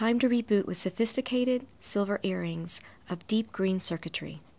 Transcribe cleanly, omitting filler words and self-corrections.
Time to reboot with sophisticated silver earrings of deep green circuitry.